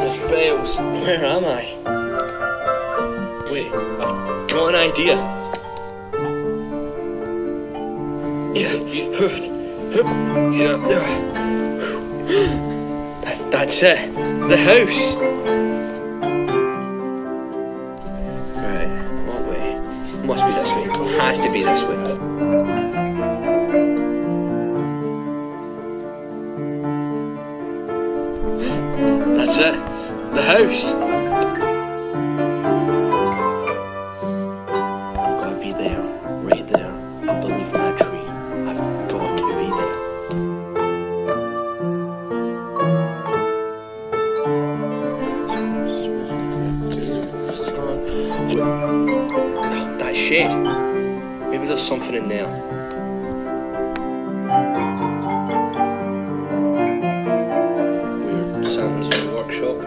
Christmas bells. Where am I? Wait, I've got an idea. That's it. The house. Right, what way? Must be this way. Has to be this way. That's it. The house. I've got to be there. Right there. Underneath that tree. I've got to be there. That shed. Maybe there's something in there. Weird Santa's workshop.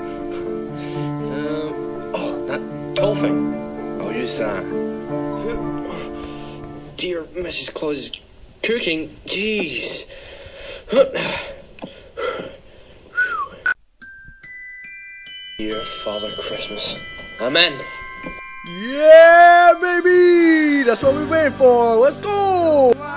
Oh, that tall thing. I'll use that. Dear Mrs. Claus is cooking. Jeez. Dear Father Christmas. Amen. Yeah, baby! That's what we're waiting for. Let's go!